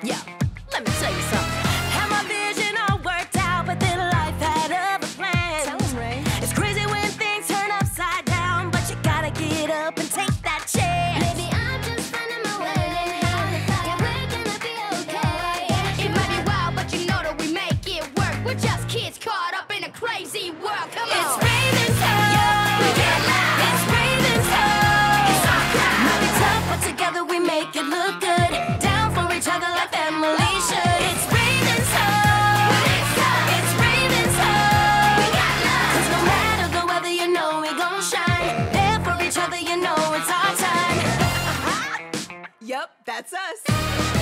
Yo, let me tell you something. Had my vision all worked out, but then life had other plans. Tell 'em, Ray. It's crazy when things turn upside down, but you gotta get up and take that chance. Maybe I'm just finding my way. Yeah, we're gonna be okay. It might be wild, but you know that we make it work. We're just kids caught up in a crazy world. Come on. It's Raven-Symoné. We get loud. It's Raven-Symoné. It's our crowd. Might be tough, but together we make it look good. Down for each other like family should. It's Raven-Symoné. It's Raven-Symoné. We got love. 'Cause no matter the weather, you know we gon' shine. There for each other, you know it's our time. Yup, that's us.